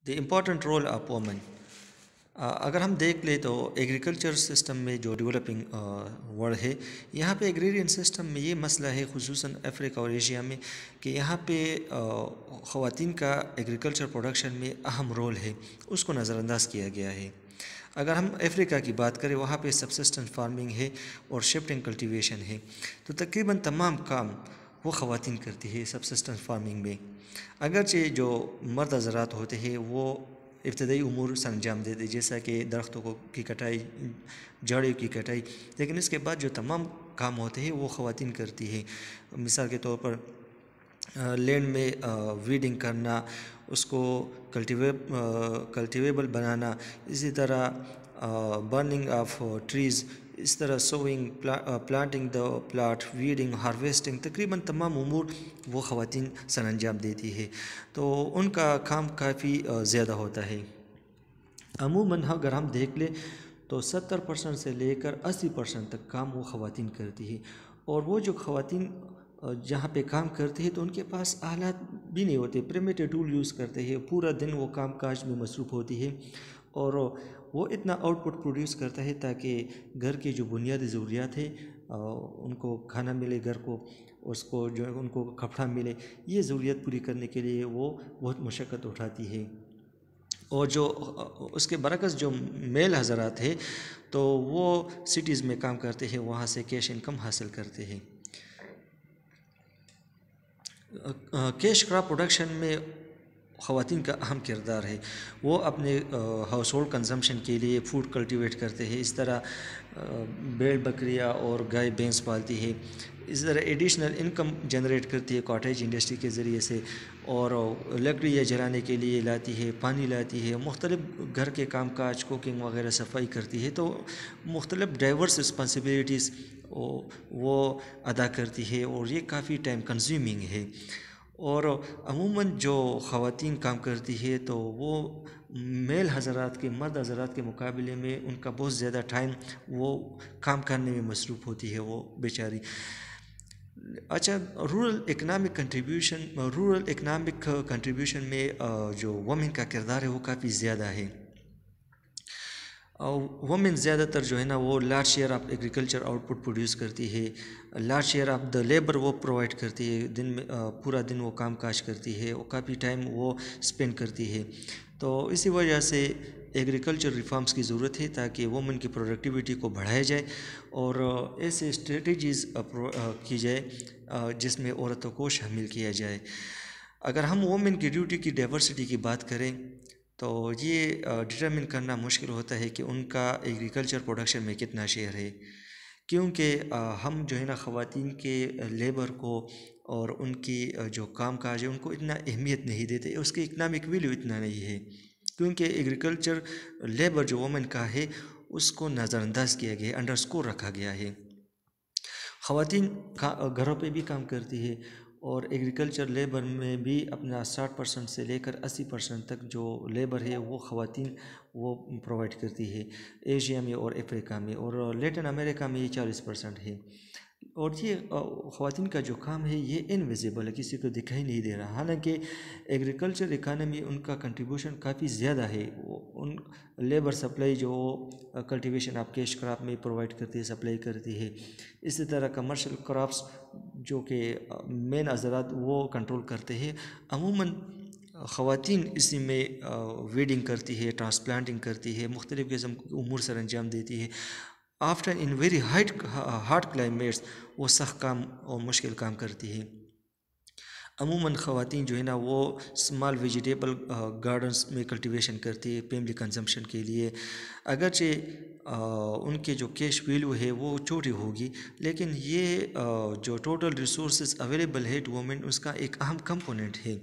The important role of women. اگر ہم دیکھ لیں تو ایگریکلچر سسٹم میں جو ڈیولپنگ ورلڈ ہے، یہاں پہ ایگریرین سسٹم میں یہ مسئلہ ہے، خصوصاً افریقہ اور ایشیا میں، کہ یہاں پہ خواتین کا ایگریکلچر پروڈکشن میں اہم رول ہے، اس کو نظر انداز کیا گیا ہے. اگر ہم افریقہ کی بات کریں، وہاں پہ سبسسٹنس فارمنگ ہے اور شفٹنگ کلٹیویشن ہے، تو تقریباً تمام کام وہ خواتین کرتی ہے سبسسٹنس فارمنگ میں. اگرچہ جو مرد حضرات ہوتے ہیں وہ ابتدائی امور سر انجام دیتے، جیسا کہ درختوں کی کٹائی، جھاڑیوں کی کٹائی، لیکن اس کے بعد جو تمام کام ہوتے ہیں وہ خواتین کرتی ہے. مثال کے طور پر لینڈ میں ویڈنگ کرنا، اس کو کلٹیویبل بنانا، اسی طرح برننگ آف ٹریز، اس طرح sowing, planting the plot, weeding, harvesting, تقریباً تمام امور وہ خواتین سر انجام دیتی ہے. تو ان کا کام کافی زیادہ ہوتا ہے. عموماً اگر ہم دیکھ لیں تو 70% سے لے کر 80% تک کام وہ خواتین کرتی ہے. اور وہ جو خواتین جہاں پہ کام کرتے ہیں تو ان کے پاس آلات بھی نہیں ہوتے، پریمیٹیو ٹول یوز کرتے ہیں، پورا دن وہ کام کاج میں مصروف ہوتی ہے، اور وہ اتنا آؤٹ پٹ پروڈیوس کرتا ہے تاکہ گھر کی جو بنیادی ضروریات ہے، ان کو کھانا ملے، گھر کو اس کو جو ان کو کپڑا ملے، یہ ضروریات پوری کرنے کے لیے وہ بہت مشقت اٹھاتی ہے. اور جو اس کے برعکس جو میل حضرات ہیں تو وہ سٹیز میں کام کرتے ہیں، وہاں سے کیش انکم حاصل کرتے ہیں. کیش کراپ پروڈکشن میں خواتین کا اہم کردار ہے. وہ اپنے ہاؤس ہولڈ کنزمپشن کے لیے فوڈ کلٹیویٹ کرتے ہیں، اس طرح بیل بکریاں اور گائے بھینس پالتی ہے، اس طرح ایڈیشنل انکم جنریٹ کرتی ہے کاٹیج انڈسٹری کے ذریعے سے، اور لکڑیاں جلانے کے لیے لاتی ہے، پانی لاتی ہے، مختلف گھر کے کام کاج، کوکنگ وغیرہ صفائی کرتی ہے. تو مختلف ڈائیورس رسپانسبلٹیز وہ ادا کرتی ہے، اور یہ کافی ٹائم کنزیومنگ ہے. اور عموماً جو خواتین کام کرتی ہے تو وہ میل حضرات کے، مرد حضرات کے مقابلے میں ان کا بہت زیادہ ٹائم وہ کام کرنے میں مصروف ہوتی ہے وہ بیچاری. اچھا، رورل اکنامک کنٹریبیوشن میں جو وومن کا کردار ہے وہ کافی زیادہ ہے. وومن زیادہ تر جو ہے نا وہ large share of agriculture output produce کرتی ہے، large share of the labour وہ پرووائڈ کرتی ہے، دن میں پورا دن وہ کام کاج کرتی ہے، اور کافی ٹائم وہ اسپینڈ کرتی ہے. تو اسی وجہ سے ایگریکلچر ریفارمز کی ضرورت ہے تاکہ وومن کی پروڈکٹیوٹی کو بڑھایا جائے، اور ایسے اسٹریٹجیز کی جائے جس میں عورتوں کو شامل کیا جائے. اگر ہم وومن کی ڈیوٹی کی ڈائیورسٹی کی بات کریں تو یہ ڈٹرمن کرنا مشکل ہوتا ہے کہ ان کا ایگریکلچر پروڈکشن میں کتنا شیئر ہے، کیونکہ ہم جو ہے نا خواتین کے لیبر کو اور ان کی جو کام کاج ہے ان کو اتنا اہمیت نہیں دیتے، اس کی اکنامک ویلیو اتنا نہیں ہے، کیونکہ ایگریکلچر لیبر جو وومن کا ہے اس کو نظر انداز کیا گیا ہے، انڈر اسکور رکھا گیا ہے. خواتین گھروں پہ بھی کام کرتی ہے، اور ایگریکلچر لیبر میں بھی اپنا 60% سے لے کر 80% تک جو لیبر ہے وہ خواتین وہ پرووائڈ کرتی ہے ایشیا میں اور افریقہ میں، اور لیٹن امریکہ میں یہ 40% ہے. اور یہ خواتین کا جو کام ہے یہ انویزیبل ہے، کسی کو دکھائی نہیں دے رہا، حالانکہ ایگریکلچر اکانومی ان کا کنٹریبیوشن کافی زیادہ ہے. ان لیبر سپلائی جو کلٹیویشن آف کیش کراپ میں پرووائڈ کرتی ہے، سپلائی کرتی ہے. اسی طرح کمرشل کراپس جو کہ مین حضرات وہ کنٹرول کرتے ہیں. عموماً خواتین اسی میں ویڈنگ کرتی ہے، ٹرانسپلانٹنگ کرتی ہے، مختلف قسم کے امور سر انجام دیتی ہے. After in very hard climates وہ سخت کام اور مشکل کام کرتی ہے. عموماً خواتین جو ہے نا وہ اسمال ویجیٹیبل گارڈنس میں کلٹیویشن کرتی ہے فیملی کنزمپشن کے لیے. اگرچہ ان کے جو کیش ویلیو ہے وہ چھوٹی ہوگی، لیکن یہ جو ٹوٹل ریسورسز اویلیبل ہے ٹو وومن اس کا ایک اہم کمپوننٹ ہے.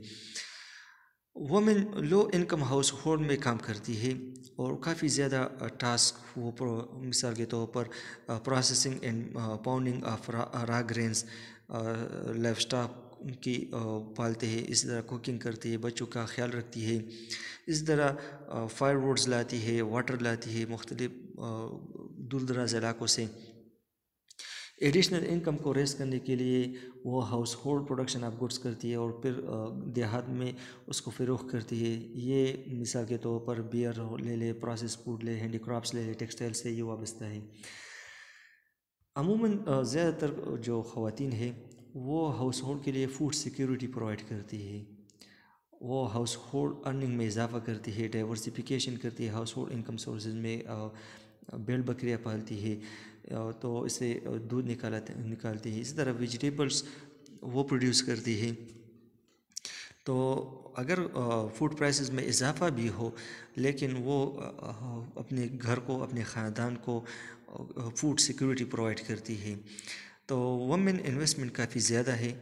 Women low income household میں کام کرتی ہے، اور کافی زیادہ ٹاسک وہ مثال کے طور پر processing and pounding of raw grains, livestock کی پالتے ہیں، اس طرح کوکنگ کرتی ہے، بچوں کا خیال رکھتی ہے، اس طرح فائر ووڈز لاتی ہے، واٹر لاتی ہے مختلف دور دراز علاقوں سے. ایڈیشنل انکم کو ریز کرنے کے لیے وہ household production of goods کرتی ہے اور پھر دیہات میں اس کو فروخت کرتی ہے. یہ مثال کے طور پر بیئر لے لے، پروسیس فوڈ لے، ہینڈی کرافٹس لے لے، ٹیکسٹائل سے یہ وابستہ ہے. عموماً زیادہ تر جو خواتین ہیں وہ ہاؤس ہولڈ کے لیے فوڈ سیکیورٹی پرووائڈ کرتی ہے. وہ ہاؤس ہولڈ ارننگ میں اضافہ کرتی ہے، ڈائیورسیفیکیشن کرتی ہے ہاؤس ہولڈ انکم سورسز میں. بیل بکریاں پالتی ہے تو اس سے دودھ نکالتی ہے. اسی طرح ویجیٹیبلس وہ پروڈیوس کرتی ہے. تو اگر فوڈ پرائسز میں اضافہ بھی ہو لیکن وہ اپنے گھر کو، اپنے خاندان کو فوڈ سیکیورٹی پرووائڈ کرتی ہے. تو وومن انویسٹمنٹ کافی زیادہ ہے.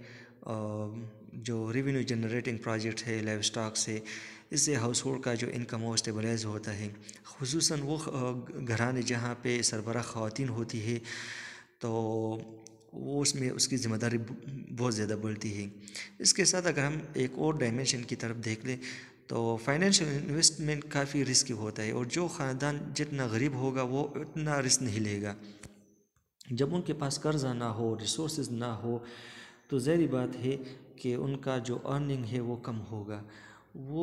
جو ریونیو جنریٹنگ پروجیکٹ ہے لائف اسٹاک سے، اس سے ہاؤس ہولڈ کا جو انکم وہ اسٹیبلائز ہوتا ہے. خصوصاً وہ گھرانے جہاں پہ سربراہ خواتین ہوتی ہے تو وہ اس میں اس کی ذمہ داری بہت زیادہ بڑھتی ہے. اس کے ساتھ اگر ہم ایک اور ڈائمینشن کی طرف دیکھ لیں تو فائنینشیل انویسٹمنٹ کافی رسکی ہوتا ہے، اور جو خاندان جتنا غریب ہوگا وہ اتنا رسک نہیں لے گا. جب ان کے پاس قرضہ نہ ہو، ریسورسز نہ ہو، تو ظاہری بات ہے کہ ان کا جو ارننگ ہے وہ کم ہوگا. وہ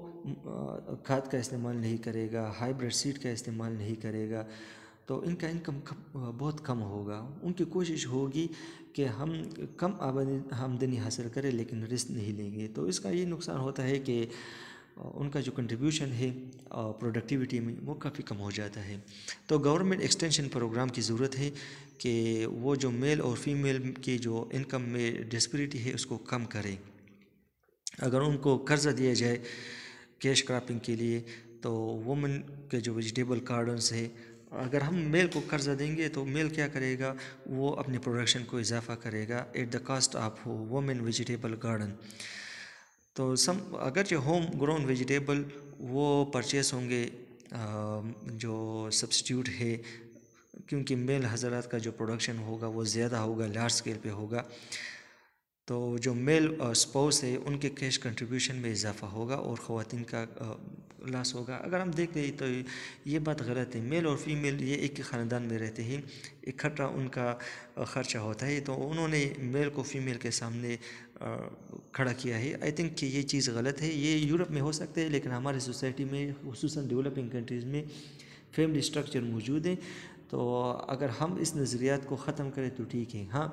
کھاد کا استعمال نہیں کرے گا، ہائیبریڈ سیڈ کا استعمال نہیں کرے گا، تو ان کا انکم بہت کم ہوگا. ان کی کوشش ہوگی کہ ہم کم آمدنی حاصل کریں لیکن رسک نہیں لیں گے. تو اس کا یہ نقصان ہوتا ہے کہ ان کا جو کنٹریبیوشن ہے پروڈکٹیوٹی میں وہ کافی کم ہو جاتا ہے. تو گورنمنٹ ایکسٹینشن پروگرام کی ضرورت ہے کہ وہ جو میل اور فیمیل کی جو انکم میں ڈسپیرٹی ہے اس کو کم کرے. اگر ان کو قرضہ دیا جائے کیش کراپنگ کے لیے تو وومن کے جو ویجیٹیبل گارڈنس ہے، اگر ہم میل کو قرضہ دیں گے تو میل کیا کرے گا، وہ اپنی پروڈکشن کو اضافہ کرے گا at the cost of women vegetable garden. تو اگرچہ ہوم گرون ویجیٹیبل وہ پرچیز ہوں گے جو سبسٹیوٹ ہے، کیونکہ میل حضرات کا جو پروڈکشن ہوگا وہ زیادہ ہوگا، لارج اسکیل پہ ہوگا، تو جو میل اسپاؤس ہے ان کے کیش کنٹریبیوشن میں اضافہ ہوگا اور خواتین کا لاس ہوگا. اگر ہم دیکھ لیں تو یہ بات غلط ہے. میل اور فیمیل یہ ایک ہی خاندان میں رہتے ہیں، اکٹھا ان کا خرچہ ہوتا ہے، تو انہوں نے میل کو فیمیل کے سامنے کھڑا کیا ہے. آئی تھنک کہ یہ چیز غلط ہے. یہ یورپ میں ہو سکتے ہے لیکن ہمارے سوسائٹی میں خصوصاً ڈیولپنگ کنٹریز میں فیملی اسٹرکچر موجود ہے. تو اگر ہم اس نظریات کو ختم کریں تو ٹھیک ہے. ہاں،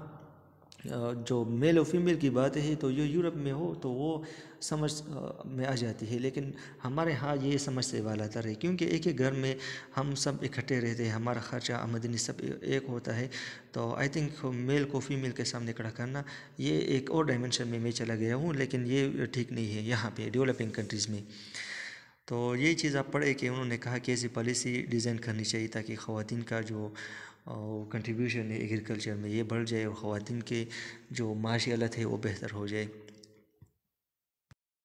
جو میل اور فیمیل کی بات ہے تو یہ یورپ میں ہو تو وہ سمجھ میں آ جاتی ہے، لیکن ہمارے ہاں یہ سمجھ سے بالاتر ہے، کیونکہ ایک ہی گھر میں ہم سب اکٹھے رہتے ہیں، ہمارا خرچہ آمدنی سب ایک ہوتا ہے. تو آئی تھنک میل کو فیمیل کے سامنے کھڑا کرنا یہ ایک اور ڈائمینشن میں چلا گیا ہوں، لیکن یہ ٹھیک نہیں ہے یہاں پہ ڈیولپنگ کنٹریز میں. تو یہ چیز آپ پڑھے کہ انہوں نے کہا کہ ایسی پالیسی ڈیزائن کرنی چاہیے تاکہ خواتین کا جو کنٹریبیوشن ہے ایگریکلچر میں یہ بڑھ جائے اور خواتین کے جو معاشی حالت ہے وہ بہتر ہو جائے.